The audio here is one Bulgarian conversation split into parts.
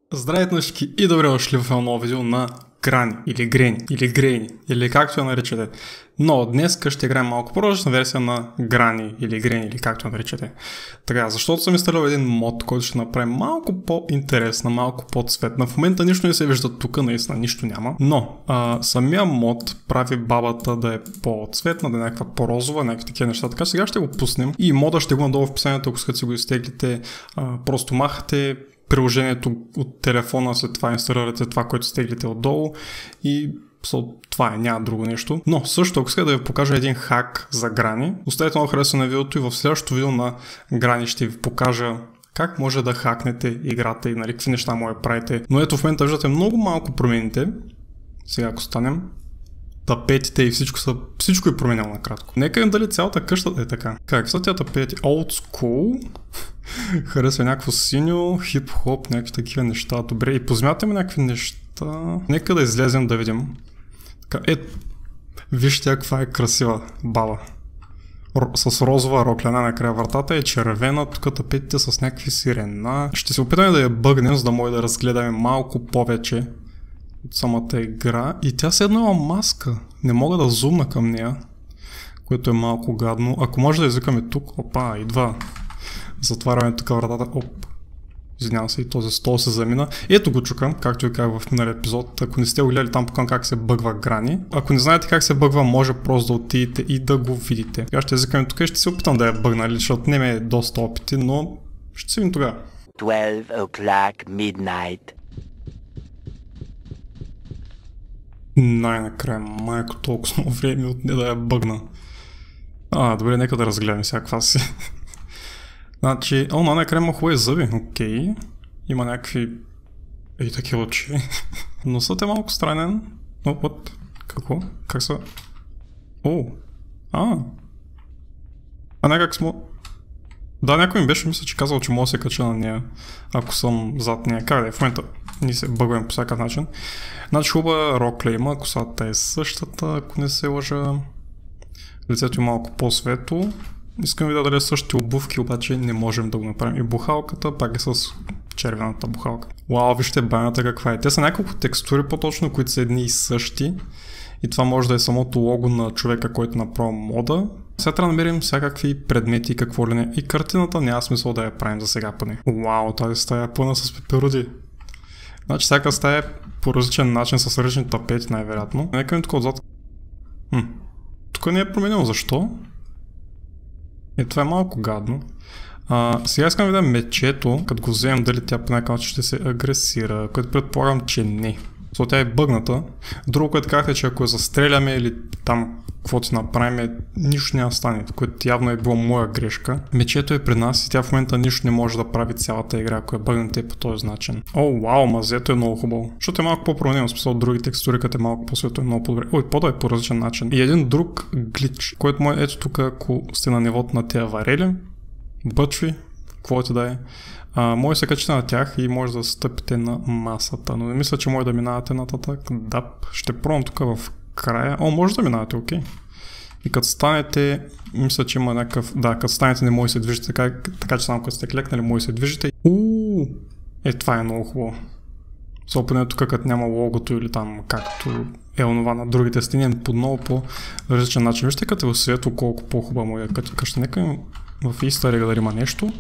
Здравейте всички и добре дошли в едно ново видео на Грани или Грени или Грейни или както я наричате. Но днес ще играем малко по-различна версия на Грани или Грени или както я наричате. Така, защото съм инсталирал един мод, който ще направи малко по-интересна, малко по-цветна. В момента нищо не се вижда тук, наистина нищо няма. Но самия мод прави бабата да е по-цветна, да е някаква по-розова, някакви такива неща. Така сега ще го пуснем и мода ще го надолу в описанието, ако искате си го изтеглите. Просто махате приложението от телефона, след това инсталирате това, което стеглите отдолу и това е, няма друго нещо. Но също, ако иска да ви покажа един хак за Грани, оставете много харесва на видеото и в следващото видео на Грани ще ви покажа как може да хакнете играта и нали, какви неща може да правите. Но ето в момента виждате много малко промените. Сега ако станем, тапетите и всичко е променяло накратко. Нека им дали цялата къща е така. Как са тя тапети? Old school. Харесва някакво синьо, хип-хоп, някакви такива неща. Добре, и позмятаме някакви неща. Нека да излезем да видим. Така, вижте каква е красива баба. С розова рокляна накрая вратата е червена, тук тапетите с някакви сирена. Ще се опитаме да я бъгнем, за да може да разгледаме малко повече от самата игра. И тя се едно маска. Не мога да зумна към нея, което е малко гадно. Ако може да извикаме тук, опа, идва. Затваряме тук вратата. Оп. Извинявам се, и този стол се замина. Ето го чукам, както ви казах в миналия епизод. Ако не сте го гледали там покажам как се бъгва Грани. Ако не знаете как се бъгва, може просто да отидете и да го видите. Сега ще извикаме тук и ще се опитам да я бъгна, защото не ме е доста опити, но ще се видим тогава. 12 o'clock midnight. Най-накрая, майко, толкова много време отне да я бъгна. Добре, нека да разгледаме всякаква си. Значи, най-накрая има хубави зъби, окей. Има някакви такива очи. Носът е малко странен. Какво? Как са? Някак сме... Да, някой ми беше мисля, че казал, че мога да се кача на нея, ако съм зад нея. Как да е? В момента ние се бъгваме по всякакъв начин. Значи хубава рокля има, косата е същата, ако не се лъжа. Лицето е малко по-светло. Искам ви да дадя същите обувки, обаче не можем да го направим. И бухалката пак е с червената бухалка. Вау, вижте банята каква е. Те са няколко текстури по-точно, които са едни и същи. И това може да е самото лого на човека, който направи мода. Сега трябва да намерим всякакви предмети и какво ли не. И картината няма смисъл да я правим за сега поне. Вау, тази стая е пълна с пеперуди. Значи всяка стая е по различен начин с различни тапети най-вероятно. Нека ми тук отзад. Тук не е променено. Защо? Това е малко гадно. Сега искам да видя мечето, като го вземем дали тя по някакъв начин ще се агресира, което предполагам, че не. Защото тя е бъгната. Друго, което казахте, че ако я застреляме или там каквото си направим, нищо няма стане, което явно е било моя грешка. Мечето е при нас и тя в момента нищо не може да прави цялата игра, ако е бъгната по този начин. Вау, мазето е много хубаво. Защото е малко по-променено, смисъл от други текстури, като е малко по-светло, е много по-добре. Пода е по различен начин. И един друг глич, който му е ето тук, ако сте на нивото на тези варели, бъчви, каквото да е. Може да се качите на тях и може да стъпите на масата, но не мисля, че може да минавате нататък. Да, ще пробвам тук в края. Може да минавате, окей. И като станете, мисля, че има някакъв... Да, като станете не може да се движите, така че само като сте клекнали, може да се движите. Това е много хубаво. Поне тук, като няма логото или там както е онова на другите стени, по много по-различен начин. Вижте като е светло колко по-хубаво е като къща. Нека в Easter Egg да има нещо.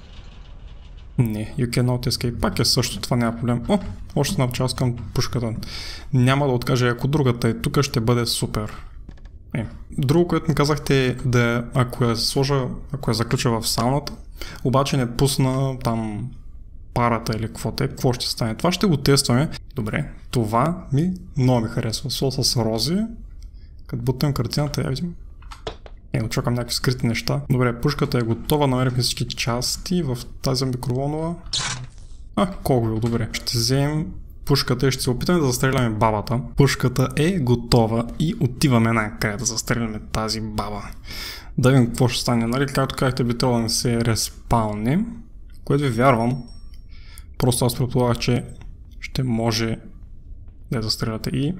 Не, you cannot escape. Пак е също, това няма проблем. Още една част към пушката. Няма да откажа, ако другата е тук, ще бъде супер. Друго, което ми казахте е да, ако я заключа в сауната, обаче не пусна там парата или какво ще стане. Това ще го тестваме. Добре, това много ми харесва. С рози. Като бутнем картината, я видим. Очаквам някакви скрити неща. Добре, пушката е готова, намерихме всички части в тази микроволнова. Колко добре. Ще вземем пушката и ще се опитаме да застреляме бабата. Пушката е готова и отиваме най-края да застреляме тази баба. Да видим какво ще стане, нали? Както казахте, би трябвало да не се респаунне, което ви вярвам. Просто аз предполагах, че ще може да я застреляте и...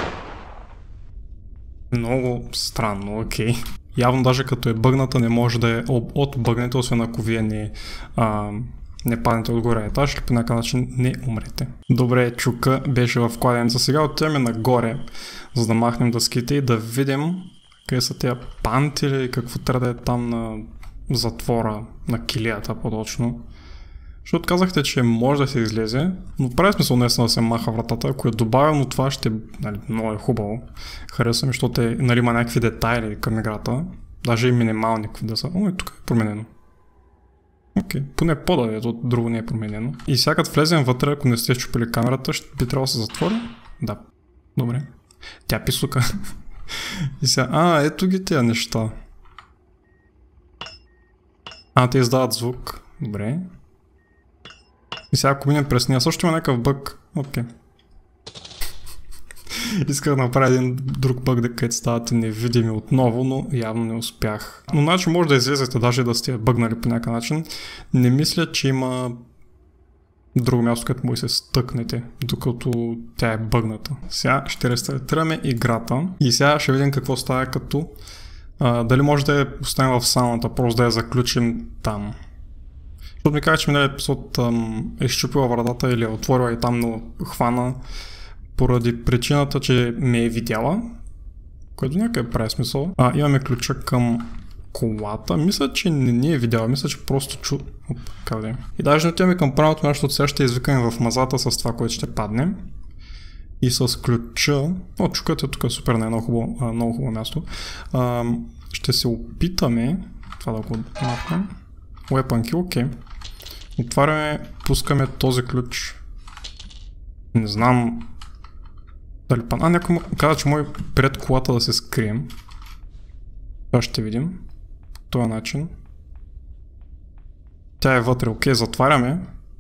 Много странно, окей. Явно даже като е бъгната не може да е от бъгнете, освен ако вие не не паднете отгоре етаж или по някакъв начин не умрете. Добре, чука беше в кладенца. Сега отиваме нагоре, за да махнем дъските и да видим къде са тези панти или какво трябва да е там на затвора, на килията по-точно. Защото казахте, че може да се излезе, но прави смисъл наистина да се маха вратата. Ако е добавено това, ще много е хубаво. Харесва ми, защото има някакви детайли към играта. Даже и минимални какви да са. И тук е променено. Окей, поне пода е, друго не е променено. И сега като влезем вътре, ако не сте счупили камерата, би трябвало да се затвори? Да. Добре. Тя писука. И сега, ето ги тези неща. Те издават звук. Добре. И сега ако минем през нея, също има някакъв бъг. Окей. Исках да направя един друг бъг, където ставате невидими отново, но явно не успях. Но значи може да излезете, даже да сте бъгнали по някакъв начин. Не мисля, че има друго място, където може да се стъкнете, докато тя е бъгната. Сега ще рестартираме играта и сега ще видим какво става като дали може да я оставим в сауната, просто да я заключим там. Защото ми каза, че миналия епизод е счупила вратата или е отворила и там, но хвана поради причината, че ме е видяла, което някъде прави смисъл. Имаме ключа към колата. Мисля, че не ни е видяла, мисля, че просто къде? И даже не отиваме към правилното място, защото сега ще извикаме в мазата с това, което ще падне. И с ключа... чукът е тук супер, много хубаво място. Ще се опитаме това да го махнем. Weapon kill, окей. Отваряме, пускаме този ключ. Не знам дали пан... някой му каза, че може пред колата да се скрием. Това ще видим. По този начин. Тя е вътре, окей, затваряме.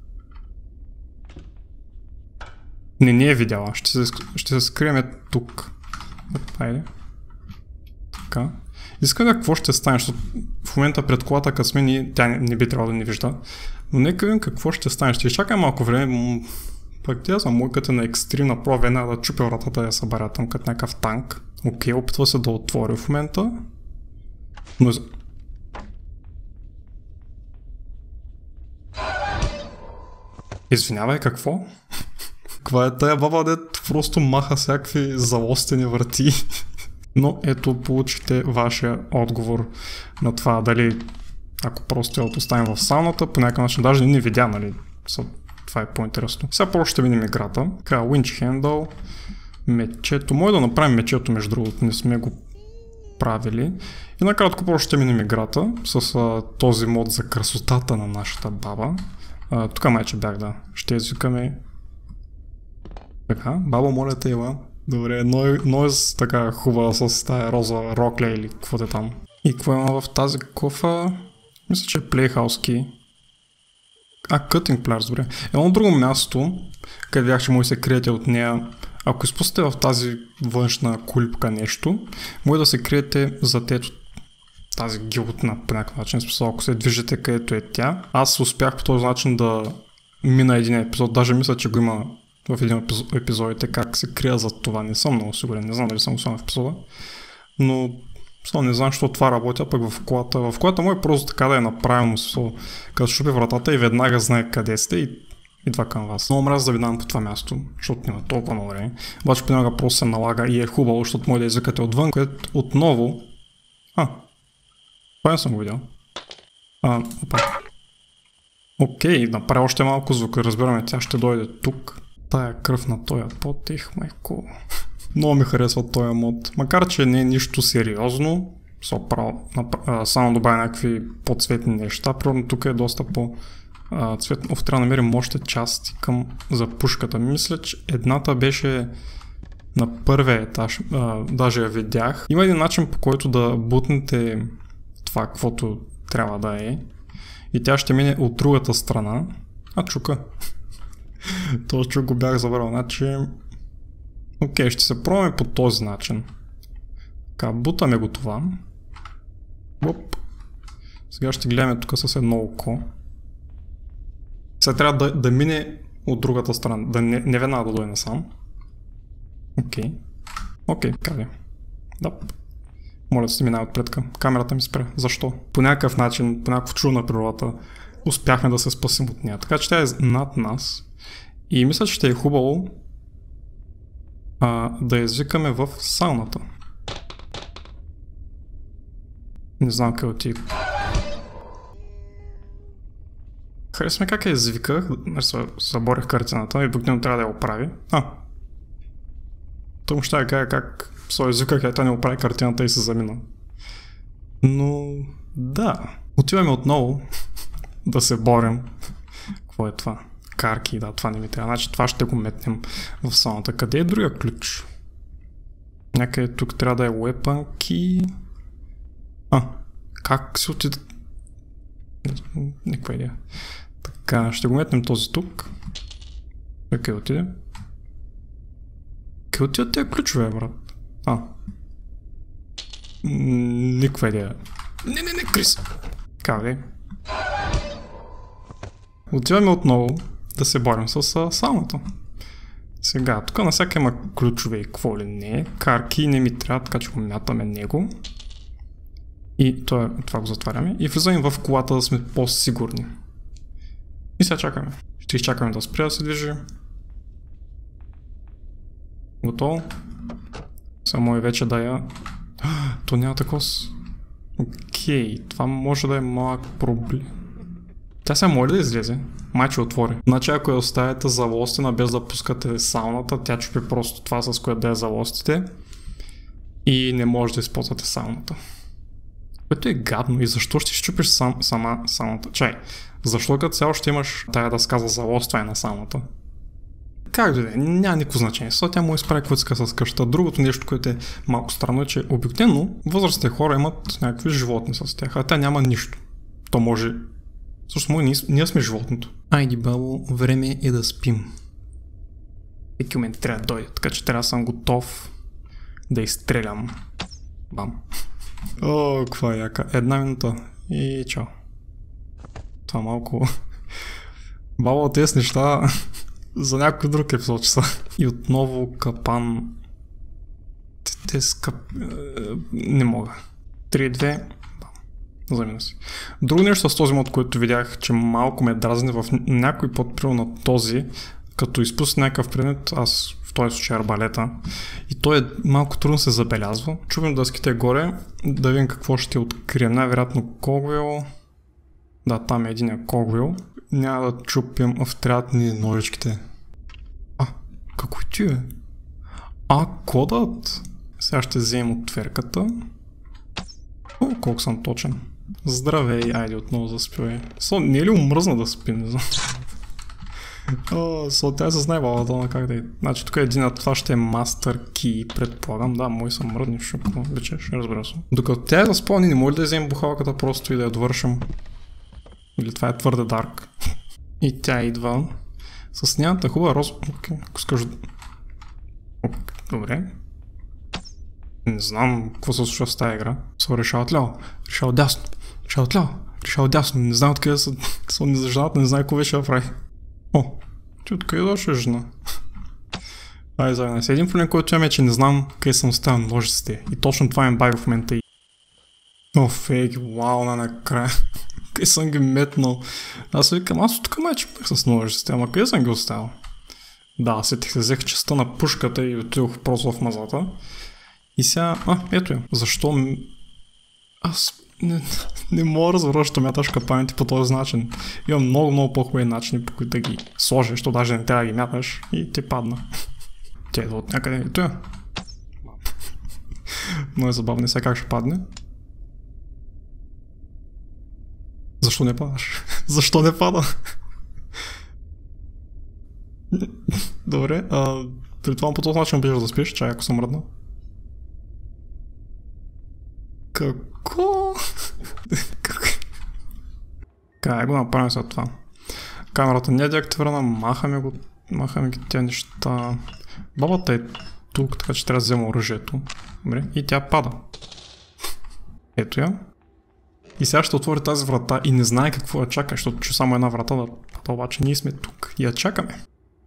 Не е видяла, ще се скриеме тук. Хайде. Така. Искам да какво ще стане, защото в момента пред колата късме тя не би трябвало да ни вижда. Но нека видим какво ще стане. Ще изчакай малко време. Пък тя съм мойката на екстримна проба да чупя вратата да я събаря там като някакъв танк. Окей, опитва се да отвори в момента. Но... Извинявай, какво? Каква е тая баба, дет просто маха всякакви залостени врати? Но ето, получите вашия отговор на това, дали ако просто я оставим в сауната, по някакъв начин даже не видя, нали? Това е по-интересно. Сега просто ще видим играта. Така, winch handle, мечето. Може да направим мечето, между другото, не сме го правили. И накратко просто ще минем играта с този мод за красотата на нашата баба. Тук майче бях, да. Ще извикаме. Така, баба, моля те, ела. Добре, нойз така хубава с тая роза рокля или какво е там. И какво има в тази кофа? Мисля, че е Playhouse Key. Cutting pliers, добре. Едно друго място, къде бях, че може да се криете от нея. Ако изпуснете в тази външна кулипка нещо, може да се криете зад ето тази гилотна по някакъв начин. Смисъл, ако се движите където е тя. Аз успях по този начин да мина един епизод, даже мисля, че го има в един епизодите как се крия зад това. Не съм много сигурен, не знам дали съм го в епизода. Но не знам, защо това работя, пък в колата. В колата му е просто така да е направено, като щупи вратата и веднага знае къде сте и идва към вас. Много мразя да ви дам по това място, защото няма толкова много време. Обаче понякога просто се налага и е хубаво, защото може да извикате отвън, което отново... това не съм го видял. Окей, направя още малко звук, разбираме, тя ще дойде тук. Тая кръв на този потих, майко. Много ми харесва този мод. Макар, че не е нищо сериозно, само добавя някакви по-цветни неща. Примерно тук е доста по-цветно. Трябва да намерим още части за пушката. Мисля, че едната беше на първия етаж. Даже я видях. Има един начин, по който да бутнете това, каквото трябва да е. И тя ще мине от другата страна. Чука. Този чук го бях забрал. Значи... Окей, ще се пробваме по този начин. Така, бутаме го това. Оп. Сега ще гледаме тук с едно око. Сега трябва да мине от другата страна. Да не веднага да дойде насам. Окей, къде? Да. Моля да се минава отпредка. Камерата ми спре. Защо? По някакъв начин, по някакво чудо на природата, успяхме да се спасим от нея. Така че тя е над нас. И мисля, че ще е хубаво да я извикаме в сауната. Не знам къде отиде. Харесва как я извиках. Заборих картината и обикновено трябва да я оправи. Тъм ще я кажа как се извиках и тя не оправи картината и се замина. Но да. Отиваме отново да се борим. Какво е това? Карки, да, това не ми трябва. Значи това ще го метнем в сауната. Къде е другия ключ? Някъде тук трябва да е weapon key. Как се отиде? Никаква идея. Така, ще го метнем този тук. Къде отиде? Къде отиде тези ключове, брат? Никаква идея. Не, Крис! Така, ли? Отиваме отново да се борим с сауната. Сега, тук насяка има ключове и какво ли не. Карки не ми трябва, така че го мятаме него. И това го затваряме. И влизаме в колата да сме по-сигурни. И сега чакаме. Ще изчакаме да спре да се движи. Готово. Само и вече да я... То няма такова... Окей, това може да е малък проблем. Тя сега може да излезе. Майче отвори. Значи ако я оставите залостена без да пускате сауната, тя чупи просто това с което да я залостите. И не може да използвате сауната. Което е гадно. И защо ще щупиш сама сауната? Чай, защо като цяло ще имаш тая дъска за залостване на сауната? Как да е? Няма никакво значение. Сега тя му изправи каквото с къщата. Другото нещо, което е малко странно е, че обикновено възрастните хора имат някакви животни с тях, а тя няма нищо. То може... Всъщност ние сме животното. Айди бабо, време е да спим. Всеки момент трябва да дойде, така че трябва да съм готов да изстрелям. Бам. О, каква е яка. 1 минута и чао. Това малко... Бабо, тези неща за някой друг епизод са. И отново капан... Не мога. 3-2... Замина си. Друго нещо с този мод, което видях, че малко ме дразни в някой подприл на този, като изпусне някакъв предмет, аз в този случай арбалета, и той е малко трудно се забелязва. Чупим дъските горе, да видим какво ще открием. Най-вероятно когвел. Да, там е един когвел. Няма да чупим, трябват ни ножичките. Какво ти е? Кодът? Сега ще вземем отверката. Колко съм точен. Здравей, айде отново заспивай. Не е ли умръзна да спи? Не знам. Тя е с най-балата на как да е. Значи тук един от това ще е Master Key, предполагам. Да, мои са мръдни, защото вече ще разбира се. Докато тя е заспала, не може да вземем бухалката просто и да я довършим. Или това е твърде дарк. И тя идва с нямата хубава роза. Ако скажа... Добре. Не знам какво се случва с тази игра. Решава отляво, решава отдясно, решава отляво, решава отдясно. Не знам откъде са незажената, не знам какво вече да прави. Ти откъде дошла жена? Един проблем, който имам е, че не знам къде съм оставил ножиците. И точно това ме бави в момента. Фейк, вау, накрая. Къде съм ги метнал? Аз викам, аз тук майче с ножиците, ама къде съм ги оставил? Да, сетих се, взех частта на пушката и отидох просто в мазата. И сега, ето я. Защо аз не мога да разбера, защо мяташ капаните по този начин. Имам много по-хубави начини, по които да ги сложиш, защото даже не трябва да ги мяташ и те падна. Тя идва от някъде. Ето я. Но е забавно. Сега как ще падне? Защо не падаш? Защо не пада? Добре, предполагам по този начин обичаш да спиш, чай ако съм мръдна. Какво? Как го направим след това? Камерата не е деактивирана, махаме ги тези неща. Бабата е тук, така че трябва да взема оръжието. Добре, и тя пада. Ето я. И сега ще отвори тази врата и не знае какво я чака, защото чу само една врата да пада, обаче ние сме тук и я чакаме.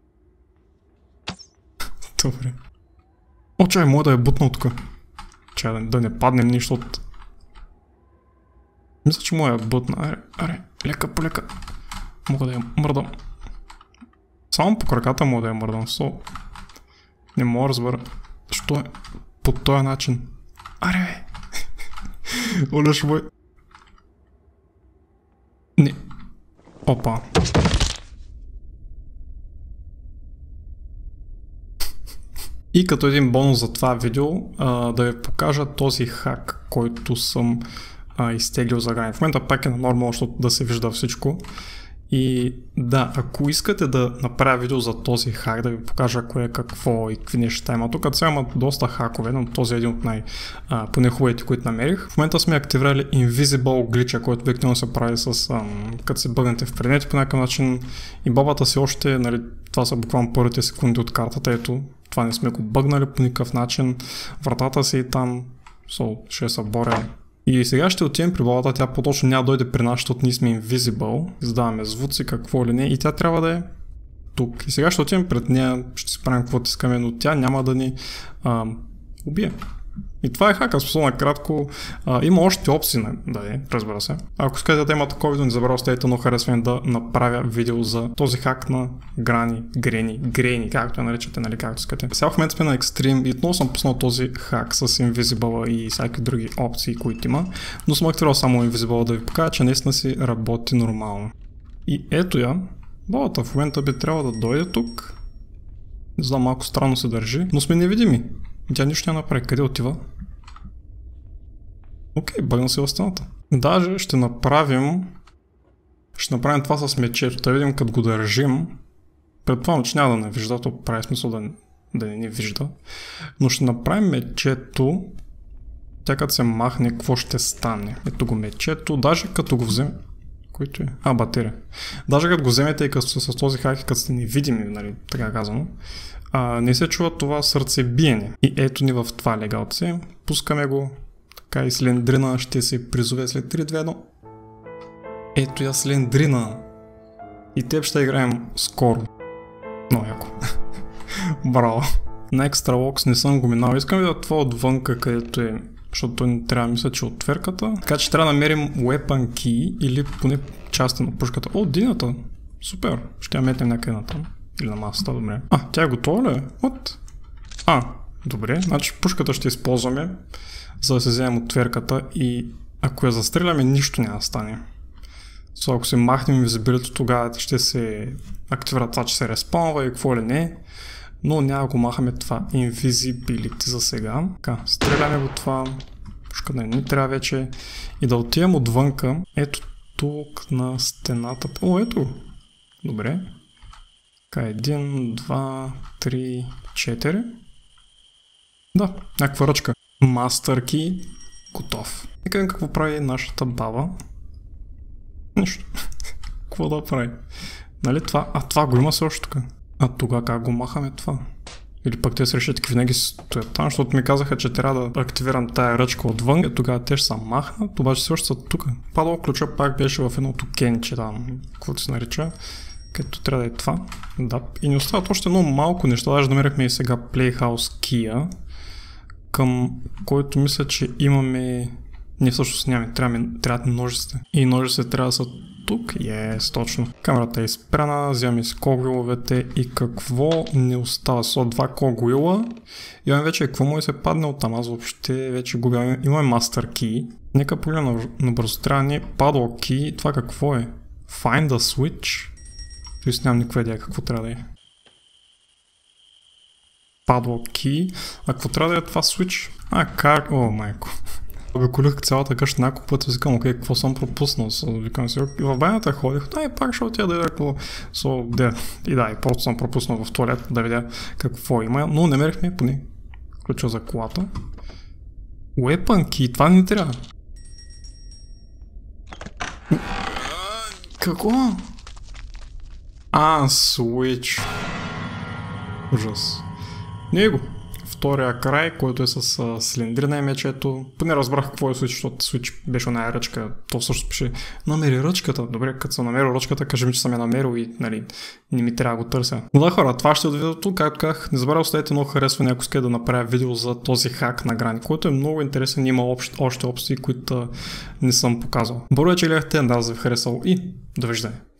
Добре. Чай, мога да я бутна тук. Чай, да не паднем нищо от... Мисля, че мога да я бутна. Аре. Лека по лека. Мога да я мърдам. Само по краката мога да я мърдам. Не мога да разбера. Що е по този начин? Аре бе! Олеш бой. Не. Опа. И като един бонус за това видео, да ви покажа този хак, който съм изтеглил за грани. В момента пак е на норма, защото да се вижда всичко. И да, ако искате да направя видео за този хак, да ви покажа кое какво и какви неща има. Тук сега имат доста хакове, но този е един от поне хубавите, които намерих. В момента сме активирали Invisible Glitch, който обикновено се прави с като се бъгнете в предмети по някакъв начин и бабата си още, нали, това са буквално първите секунди от картата, ето, това не сме го бъгнали по никакъв начин, вратата си и там, ще се боря. И сега ще отидем при бабата, тя по-точно няма да дойде при нас, защото ние сме Invisible, издаваме звуци, какво ли не, и тя трябва да е тук. И сега ще отидем пред нея, ще си правим каквото искаме, но тя няма да ни убие. И това е хака, способно накратко. Има още опции, разбира се. Ако искате да има такова видео, не забравяйте, оставете едно харесване да направя видео за този хак на Грени, както я наричате, нали, както искате. Сега в момента сме на Extreme и отново съм пуснал този хак с Invisible и всякакви други опции, които има, но съм активирал само Invisible да ви покажа, че наистина си работи нормално. И ето я, бабата в момента би трябвало да дойде тук. Не знам, малко странно се държи, но сме невидими. Тя нищо няма направи. Къде отива? Окей, бъгна се в стената. Даже ще направим това с мечето. Да видим като го държим. Предполагам, че няма да не вижда, то прави смисъл да не ни вижда. Но ще направим мечето. Тя като се махне, какво ще стане? Ето го мечето. Даже като го вземе... Който е? Батерия. Даже като го вземете и като с този хак, като сте невидими, нали, така казано, не се чува това сърцебиене. И ето ни в това легалце. Пускаме го. Така и Слендрина ще се призове след 3, 2, 1. Ето я Слендрина. И теб ще играем скоро. Много яко. Браво. На Extra Locks не съм го минал. Искам да това отвънка, където е, защото той не трябва да мисля, че отверката. Така че трябва да намерим Weapon Key или поне части на пушката. О, дината. Супер. Ще я метнем някъде на там. Или на масата, добре. Тя е готова ли? Добре. Значи пушката ще използваме, за да се вземем отверката и ако я застреляме, нищо няма да стане. Ако се махнем визибилито, тогава ще се активира това, че се респаунва и какво ли не. Но няма да го махаме това Invisibility за сега. Така, стреляме го това. Пушката не ни трябва вече. И да отидем отвънка. Ето тук на стената. Ето. Добре. Така, 1, 2, 3, 4. Да, някаква ръчка. Master Key. Готов. Нека какво прави нашата баба. Нищо. Какво да прави? Нали това? Това го има също тук. Тогава как го махаме това? Или пък те се решат какви винаги стоят там, защото ми казаха, че трябва да активирам тая ръчка отвън. Тогава те ще са махнат, обаче също са тук. Падал ключа пак беше в едното кенче там, каквото се нарича. Където трябва да е това. Да. И ни остават още много малко неща. Даже намерихме и сега Playhouse Key, към който мисля, че имаме... Не, всъщност нямаме, трябват ножиците. И ножиците трябва да са тук. Точно. Камерата е изпряна, вземаме си когуиловете и какво не остава? Са два когуила. Имаме вече какво му се падне от там. Аз въобще вече губя. Имаме Master Key. Нека погледна на бързотряне. Padlock Key. Това какво е? Find a Switch. Тоест нямам никаква идея какво трябва да е. Padlock Key. А какво трябва да е това Switch? О, майко. Обиколих цялата къща няколко пъти, викам, окей, какво съм пропуснал? Викам си, в банята ходих, пак ще отида да видя и просто съм пропуснал в туалет да видя какво има, но намерихме поне ключа за колата. Weapon Key, това не трябва. Какво? Switch. Ужас. Него. втория край, който е с цилиндрина и мечето. Поне разбрах какво е случи, защото случи беше оная ръчка. То всъщност пише, намери ръчката. Добре, като съм намерил ръчката, кажи ми, че съм я намерил и нали, не ми трябва да го търся. Но да, хора, това ще е от видеото. Както казах, не забравяйте, оставете много харесва, някой иска да направя видео за този хак на Грани, който е много интересен. Има още опции, които не съм показал. Благодаря, че гледахте, да, ви харесал и довиждане.